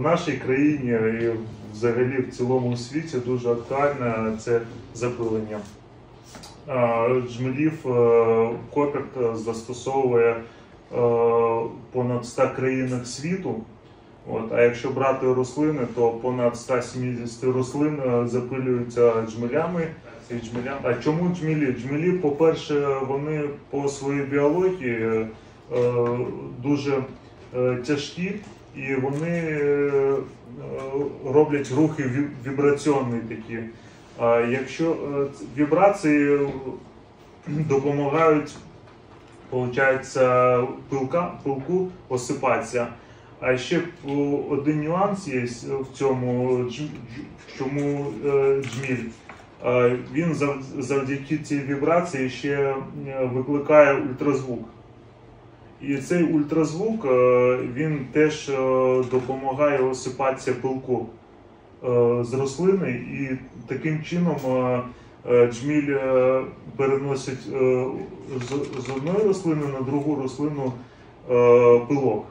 нашій країні і взагалі в цілому світі дуже актуальне це запилення. Джмелів Коперт застосовує понад 100 країнах світу. А якщо брати рослини, то понад 170 рослин запилюються джмелями. А чому джмелі? Джмелі, по-перше, вони по своїй біології дуже тяжкі і вони роблять рухи вібраційні такі. Якщо вібрації допомагають, виходить, пилку осипатися. А ще один нюанс є в цьому, чому джміль. Він завдяки цій вібрації ще викликає ультразвук. І цей ультразвук, він теж допомагає осипатися пилку з рослини, і таким чином джміль переносить з одної рослини на другу рослину пилок.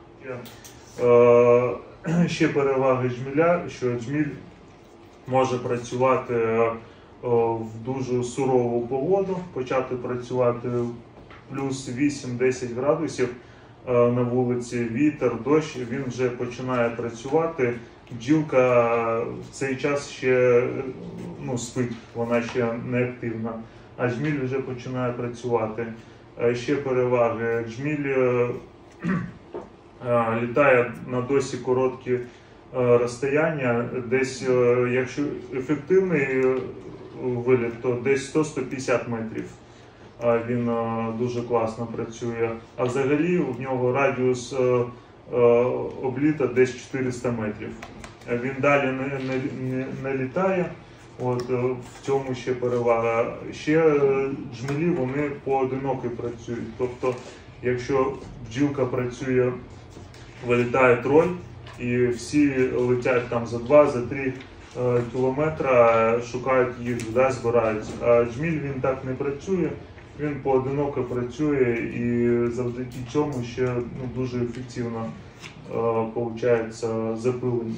Ще переваги джмеля, що джміль може працювати в дуже сурову погоду, почати працювати плюс 8-10 градусів на вулиці, вітер, дощ, він вже починає працювати. Бджілка в цей час ще спить, вона ще не активна, а джміль вже починає працювати. Ще переваги. Джміль літає на досить короткі розстояння, десь, якщо ефективний виліт, то десь 100-150 метрів. Він дуже класно працює. А взагалі в нього радіус обліта десь 400 метрів. Він далі не літає. В цьому ще перевага. Ще джмелі, вони поодинокі працюють. Тобто, якщо бджілка працює, вилітає трой, і всі летять там за 2-3 кілометри, шукають їх, збирають. А джміль, він так не працює, він поодиноко працює і завдяки цьому ще дуже ефективно виходить запилення.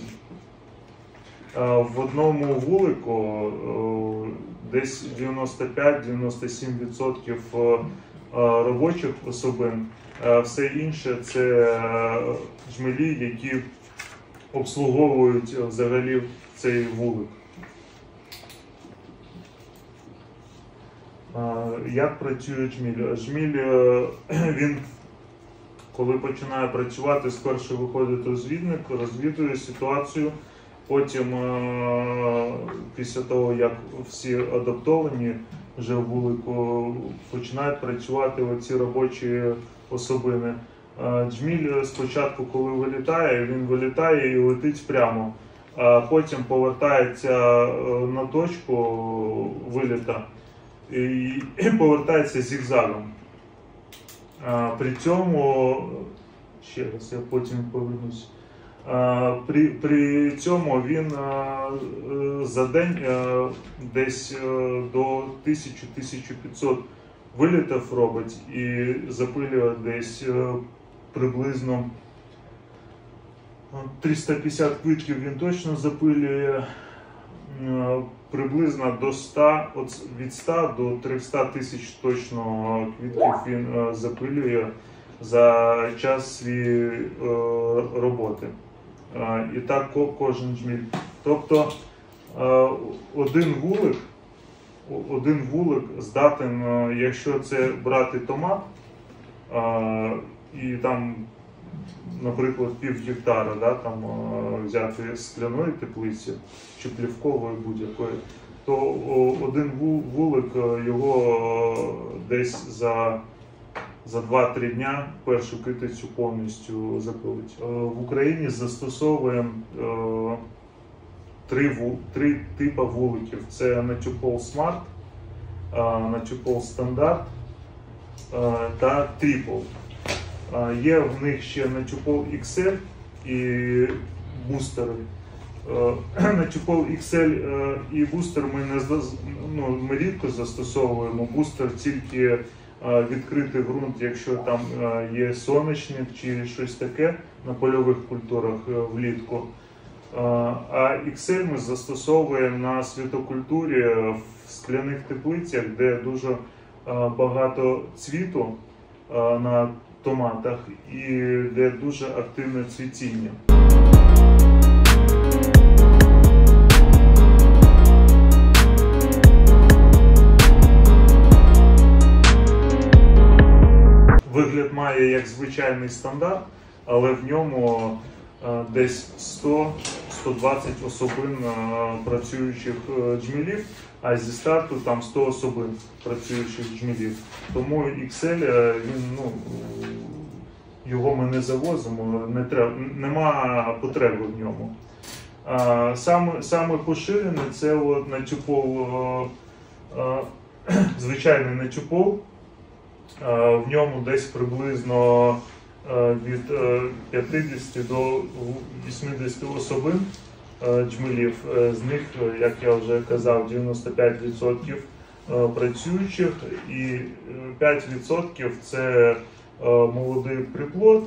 В одному вулику десь 95-97% робочих особин, все інше це джмелі, які обслуговують взагалі цей вулик. Як працює джміль? Джміль, він, коли починає працювати, спершу виходить розвідник, розвідує ситуацію, потім, після того, як всі адаптовані вже в вулику, починають працювати оці робочі особини. Джміль спочатку, коли вилітає, він вилітає і летить прямо, а потім повертається на точку виліта і повертається зігзагом. При цьому, ще раз, я потім повернусь, при цьому він за день десь до 1000-1500 вилітів робить і запилює десь приблизно 350 квитків він точно запилює, приблизно до 100, від 100 до 300 тисяч точно квитків він запилює за час своєї роботи. І так кожен джміль. Тобто один вулик здатен, якщо це брати томат, і там, наприклад, пів гектара, там взяти скляної теплиці чи плівкової будь-якої, то один вулик його десь за 2-3 дня першу китицю повністю запилить. В Україні застосовуємо 3 типи вуликів. Це Натюрпол Smart, Натюрпол Стандарт та Triple. Є в них ще Натюрпол XL і бустери. Натюрпол XL і бустер ми рідко застосовуємо. Бустер тільки відкритий ґрунт, якщо там є сонячник чи щось таке на польових культурах влітку. А XL ми застосовуємо на світокультурі в скляних теплицях, де дуже багато цвіту на томатах і де дуже активне цвітіння. Вигляд має як звичайний стандарт, але в ньому десь 100-120 особин працюючих джмелів, а зі старту там 100 особин працюючих джмелів. Тому XL, його ми не завозимо, нема потреби в ньому. Саме поширене це натюпол, звичайний натюпол. В ньому десь приблизно від 50 до 80 особин джмелів. З них, як я вже казав, 95% працюючих і 5% це молодий приплод,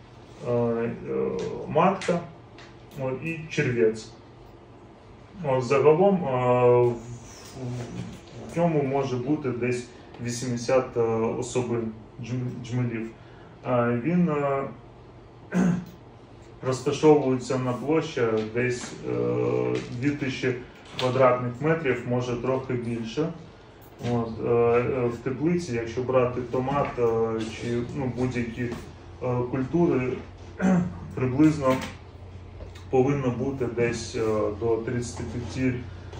матка і червець. Загалом в ньому може бути десь 80 особин джмелів. Він розташовується на площі десь 2000 квадратних метрів, може трохи більше. В теплиці, якщо брати томат чи будь-які культури, приблизно повинно бути десь до 35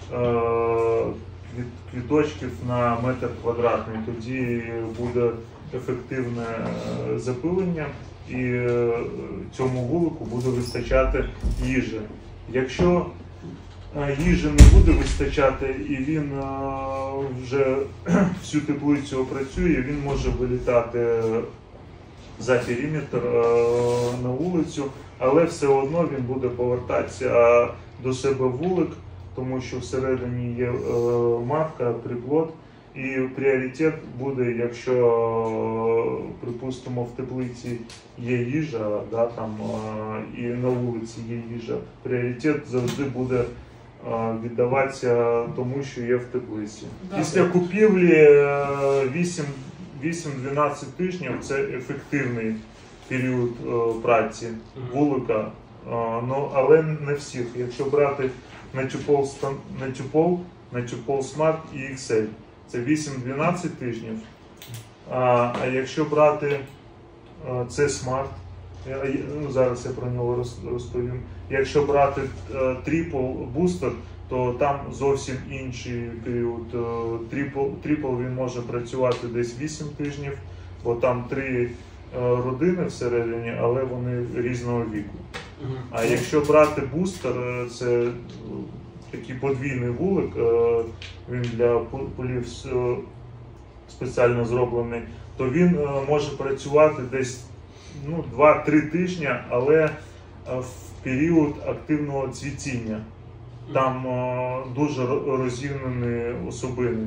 квіточків на метр квадратний. Тоді буде ефективне запилення і цьому вулику буде вистачати їжі. Якщо їжі не буде вистачати і він вже всю теплицю опрацює, він може вилітати за периметр на вулицю, але все одно він буде повертатися до себе в вулик, тому що всередині є матка, приплод, і пріоритет буде, якщо, припустимо, в теплиці є їжа, і на вулиці є їжа, пріоритет завжди буде віддаватися тому, що є в теплиці. Після купівлі 8-12 тижнів – це ефективний період праці вулика, але не всіх. Якщо брати натюпол Smart і XL, це 8-12 тижнів. А якщо брати це Smart, зараз я про нього розповім. Якщо брати Triple Booster, то там зовсім інший період. Triple він може працювати десь 8 тижнів, бо там 3 родини всередині, але вони різного віку. А якщо брати бустер, це такий подвійний вулик, він для полів спеціально зроблений, то він може працювати десь 2-3 тижні, але в період активного цвітіння. Там дуже розігнані особини.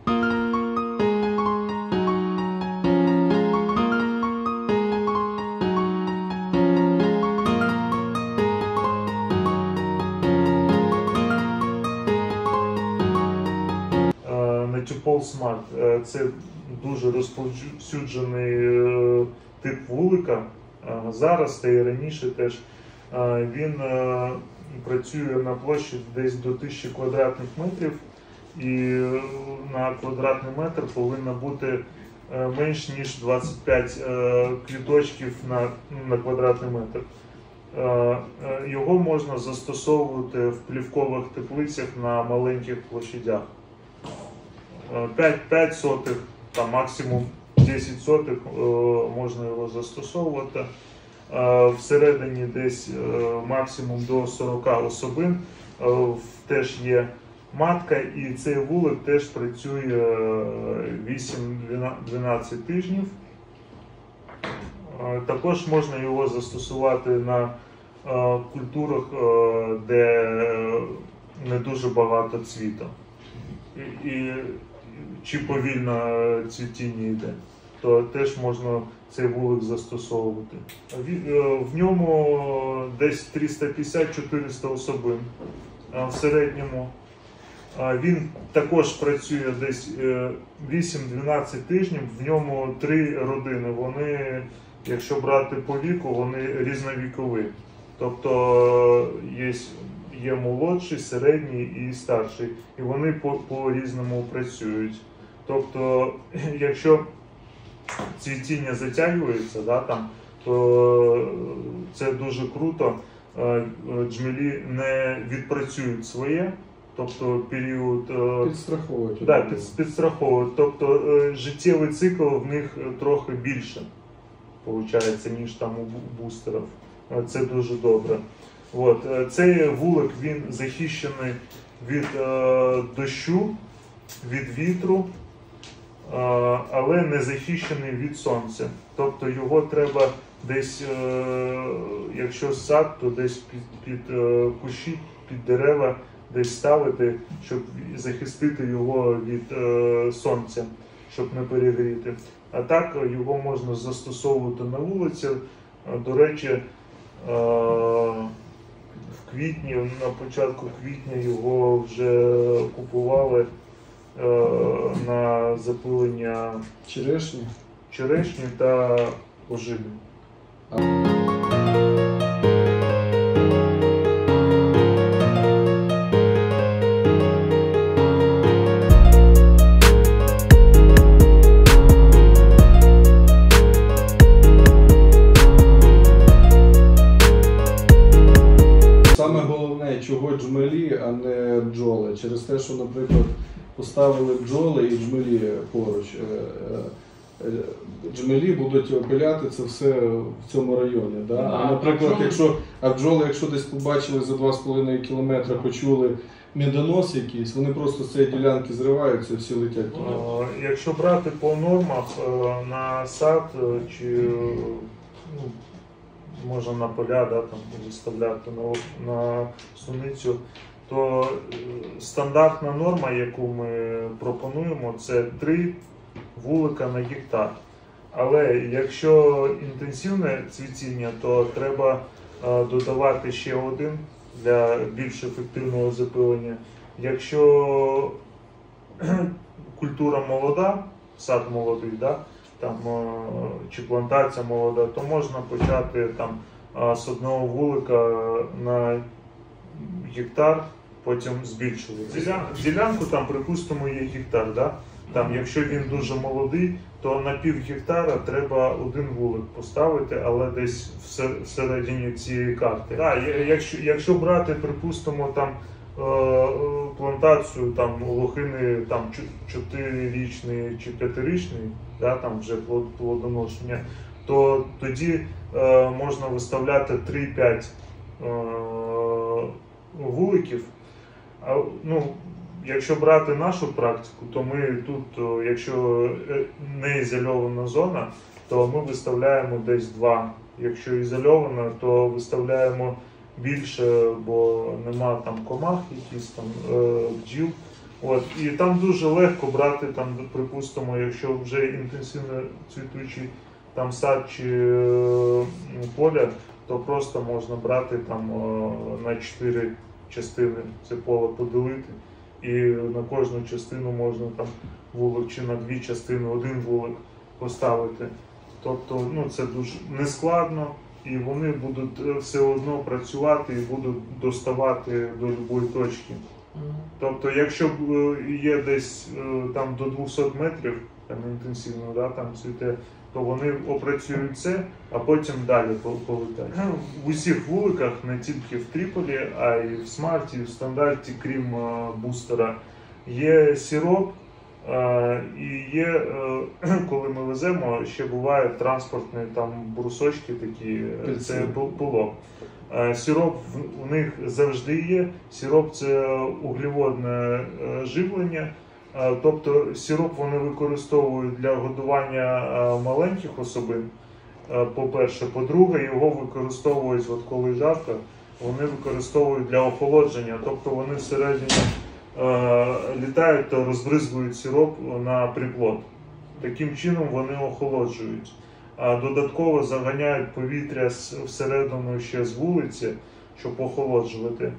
Натюпол Smart – це дуже розповсюджений тип вулика. Зараз та і раніше теж. Він працює на площі десь до 1000 квадратних метрів, і на квадратний метр повинно бути менш ніж 25 квіточків на квадратний метр. Його можна застосовувати в плівкових теплицях на маленьких площадях. 5 сотих, там максимум 10 сотих можна його застосовувати. Всередині десь максимум до 40 особин, теж є матка, і цей вулик теж працює 8-12 тижнів. Також можна його застосувати на культурах, де не дуже багато цвіту, чи повільно цвітіння йде. то теж можна цей вулик застосовувати. В ньому десь 350-400 особин в середньому. Він також працює десь 8-12 тижнів, в ньому 3 родини. Вони, якщо брати по віку, вони різновікові. Тобто є молодший, середній і старший. І вони по-різному працюють. Тобто, якщо цвітіння затягується, да, там, то це дуже круто. Джмелі не відпрацюють своє, тобто період підстраховують. Да, підстраховують. Тобто життєвий цикл в них трохи більше, виходить, ніж там у бустерів. Це дуже добре. От. Цей вулик він захищений від дощу, від вітру, але не захищений від сонця. Тобто його треба десь, якщо сад, то десь під кущі, під дерева десь ставити, щоб захистити його від сонця, щоб не перегріти. А так його можна застосовувати на вулиці. До речі, в квітні, на початку квітня його вже купували на запилення черешні та ожини. Саме головне, чого джмелі, а не бджоли. Через те, що, наприклад, поставили бджоли і джмелі поруч. Джмелі будуть опиляти це все в цьому районі. Да? А, наприклад, бджоли, якщо десь побачили за 2,5 кілометри, почули медонос якийсь, вони просто з цієї ділянки зриваються і всі летять туди. Якщо брати по нормах на сад чи можна на поля, да, там, виставляти на суницю, то стандартна норма, яку ми пропонуємо, це 3 вулика на гектар. Але якщо інтенсивне цвітіння, то треба додавати ще один для більш ефективного запилення. Якщо культура молода, сад молодий, да, там, чи плантація молода, то можна почати там, з одного вулика на гектар, потім збільшувати. Ділянку, там, припустимо, є гектар. Да? Там, якщо він дуже молодий, то на пів гектара треба один вулик поставити, але десь всередині цієї карти. Да, якщо брати, припустимо, там, плантацію там, лохини там, 4-річний чи 5-річний, да, там вже плодоношення, то тоді можна виставляти 3-5 вуликів. Якщо брати нашу практику, то ми тут, якщо не ізольована зона, то ми виставляємо десь 2. Якщо ізольована, то виставляємо більше, бо нема там комах, якісь там бджіл. От. І там дуже легко брати, там, припустимо, якщо вже інтенсивно цвітучий там сад чи поля, то просто можна брати там на 4 частини це поле поділити. І на кожну частину можна там вулик чи на 2 частини один вулик поставити. Тобто це дуже нескладно і вони будуть все одно працювати і будуть доставати до будь-якої точки. Тобто якщо є десь там до 200 метрів там, інтенсивно, да, там цвіте, то вони опрацюють це, а потім далі полетять. В усіх вуликах, не тільки в Тріполі, а й в смарті, і в стандарті, крім бустера, є сироп, і є, коли ми веземо, ще бувають транспортні там брусочки такі, це пилок. Сироп у них завжди є, сироп це углеводне живлення. Тобто сироп вони використовують для годування маленьких особин, по-перше. По-друге, його використовують, от коли жарко, вони використовують для охолодження. Тобто вони всередині літають та розбризгують сироп на приплод. Таким чином вони охолоджують. А додатково заганяють повітря всередину ще з вулиці, щоб охолоджувати.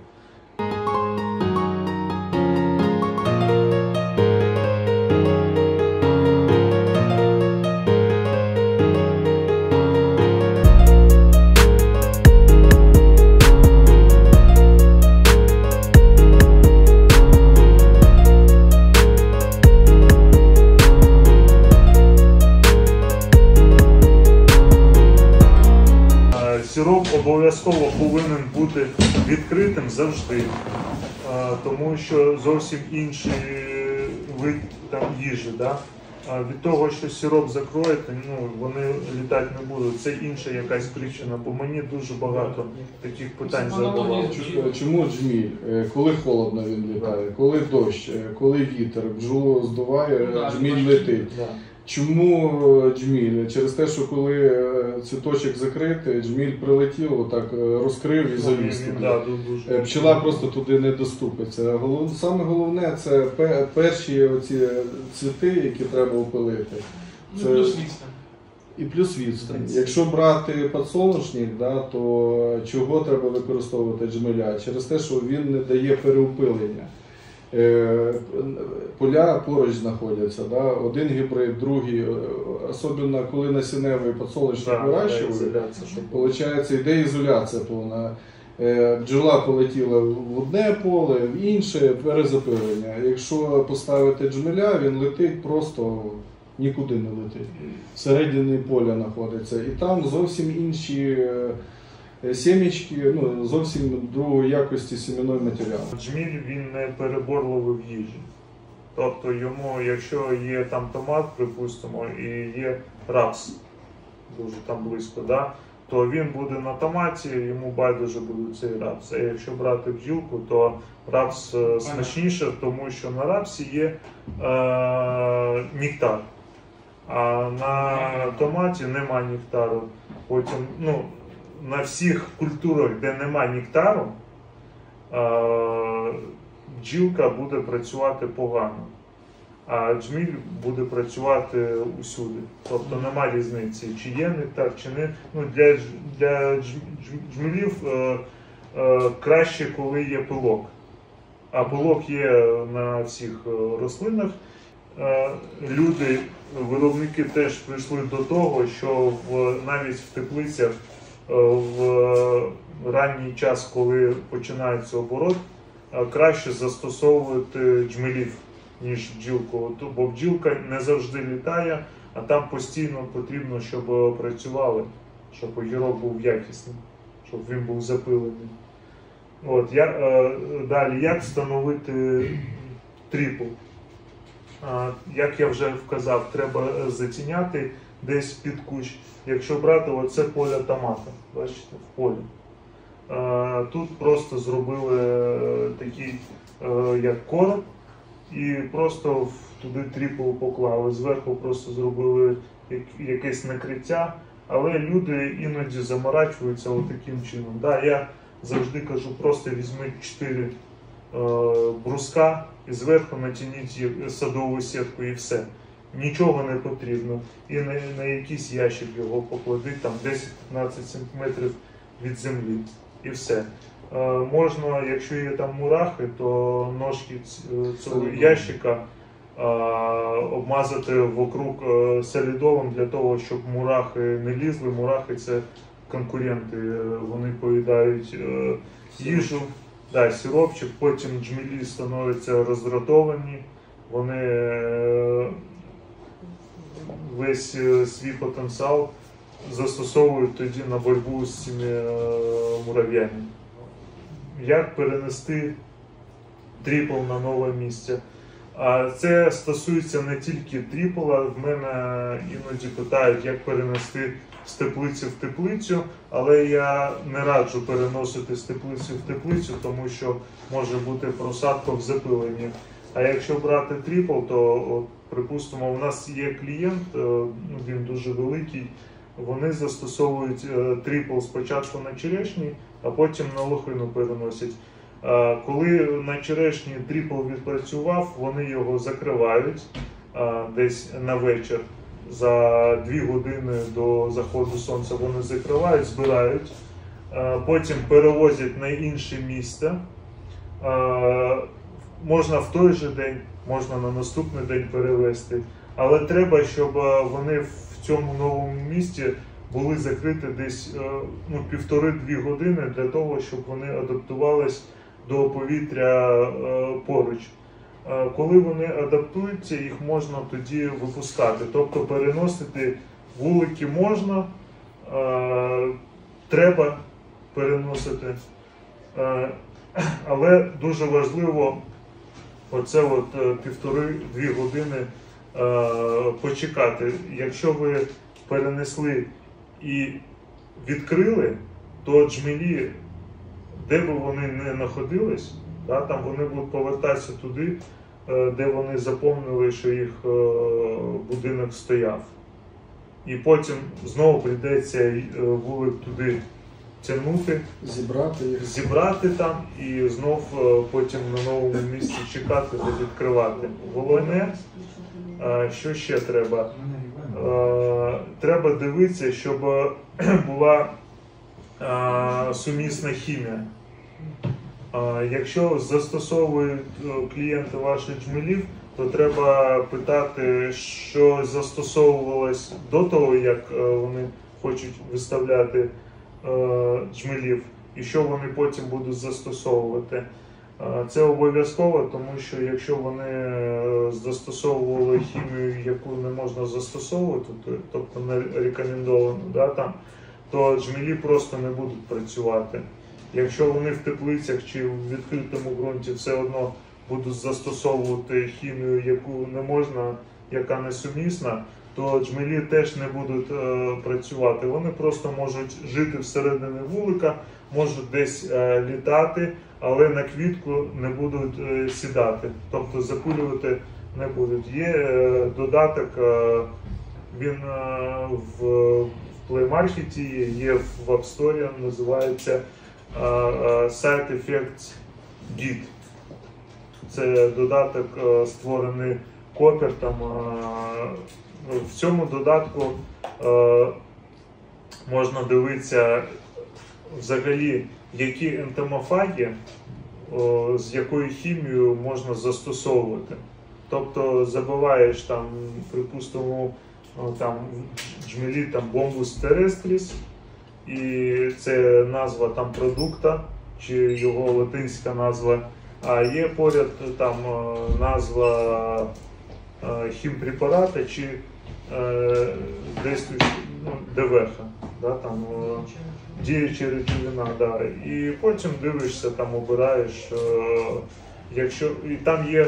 Сироп обов'язково повинен бути відкритим завжди, тому що зовсім інший вид там їжі. Да? Від того, що сироп закроєте, вони літати не будуть. Це інша якась причина, бо мені дуже багато таких питань задавали. Чому джміль? Коли холодно він літає, коли дощ, коли вітер, бджолу здуває, джміль летить. Чому джміль? Через те, що коли цвіточок закритий, джміль прилетів, отак розкрив і завіз туди. Пчела просто туди не доступиться. Саме головне – це перші оці цвіти, які треба опилити. Це... Плюс відстань. І плюс відстань. Якщо брати підсолнечник, то чого треба використовувати джмеля? Через те, що він не дає переопилення. Поля поруч знаходяться, один гібрид, другий, особливо коли насінневий підсолнечник вирощують, виходить, йде ізоляція повна. Бджола полетіла в одне поле, в інше, перезапилення. Якщо поставити джмеля, він летить просто нікуди не летить. Всередині поля знаходиться. І там зовсім інші сімечки, зовсім другої якості сім'яної матеріалу. Джміль, він не переборливий в їжі. Тобто йому, якщо є там томат, припустимо, і є рапс дуже там близько, то він буде на томаті, йому байдуже буде цей рапс. А якщо брати бджілку, то рапс смачніше, тому що на рапсі є нектар. А на томаті нема нектару. Потім, на всіх культурах, де немає нектару, бджілка буде працювати погано, а джміль буде працювати усюди. Тобто немає різниці, чи є нектар, чи не. Для джмелів краще, коли є пилок. А пилок є на всіх рослинах. Люди, виробники теж прийшли до того, що навіть в теплицях в ранній час, коли починається оборот, краще застосовувати джмелів, ніж бджілку. Бо бджілка не завжди літає, а там постійно потрібно, щоб працювали, щоб огірок був якісним, щоб він був запилений. Далі, як встановити тріпл? Як я вже вказав, треба затіняти десь під кущ. Якщо брати оце поле томата, бачите, в полі. Тут просто зробили такий як короб і просто туди тріпл поклали. Зверху просто зробили якесь накриття, але люди іноді заморачуються таким чином. Я завжди кажу, просто візьміть 4 бруска і зверху натягніть садову сітку і все. Нічого не потрібно. І на якийсь ящик його покладіть, там 10-15 см від землі. І все. Можна, якщо є там мурахи, то ножки цього ящика обмазати вокруг солідолом для того, щоб мурахи не лізли. Мурахи – це конкуренти, вони поїдають їжу, сиропчик, потім джмелі становляться роздратовані, вони весь свій потенціал застосовують тоді на боротьбу з цими мурав'ями. Як перенести тріпл на нове місце? Це стосується не тільки тріпла. В мене іноді питають, як перенести з теплиці в теплицю, але я не раджу переносити з теплиці в теплицю, тому що може бути просадка в запиленні. А якщо брати тріпл, то, припустимо, у нас є клієнт, він дуже великий, вони застосовують тріпл спочатку на черешні, а потім на лохину переносять. Коли на черешні тріпл відпрацював, вони його закривають десь на вечір. за 2 години до заходу сонця вони закривають, збирають, потім перевозять на інше місце. Можна в той же день, можна на наступний день перевезти, але треба, щоб вони в цьому новому місті були закриті десь 1,5-2 години для того, щоб вони адаптувались до повітря поруч. Коли вони адаптуються, їх можна тоді випускати. Тобто переносити вулики можна, треба переносити. Але дуже важливо оце 1,5-2 години почекати. Якщо ви перенесли і відкрили, то джмелі, де б вони не знаходились, там вони будуть повертатися туди, де вони запомнили, що їх будинок стояв. І потім знову прийдеться вулик туди тягнути, зібрати там і знов потім на новому місці чекати та відкривати. Головне, що ще треба? Треба дивитися, щоб була сумісна хімія. Якщо застосовують клієнти ваших джмелів, то треба питати, що застосовувалось до того, як вони хочуть виставляти джмелів, і що вони потім будуть застосовувати. Це обов'язково, тому що якщо вони застосовували хімію, яку не можна застосовувати, тобто не рекомендовано, то джмелі просто не будуть працювати. Якщо вони в теплицях чи в відкритому ґрунті все одно будуть застосовувати хімію, яку не можна, яка несумісна, то джмелі теж не будуть працювати. Вони просто можуть жити всередині вулика, можуть десь літати, але на квітку не будуть сідати, тобто запилювати не будуть. Є додаток, він в Play Market є в App Store, називається Side Effects Git. Це додаток, створений Копертом. В цьому додатку можна дивитися взагалі, які ентомофаги з якою хімією можна застосовувати. Тобто забиваєш там, припустимо, джмелі Bombus terrestris, і це назва там продукта, чи його латинська назва, а є поряд там назва хімпрепарата чи ДВХ, діюча речовина. І потім дивишся, там обираєш, якщо і там є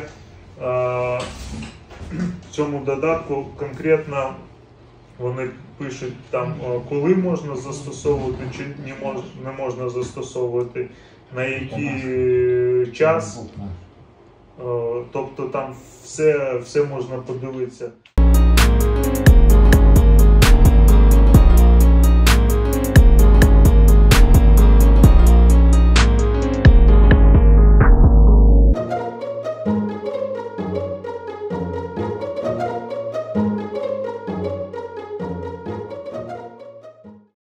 в цьому додатку конкретно вони пишуть там, коли можна застосовувати чи не можна застосовувати, на який час. Тобто там все можна подивитися.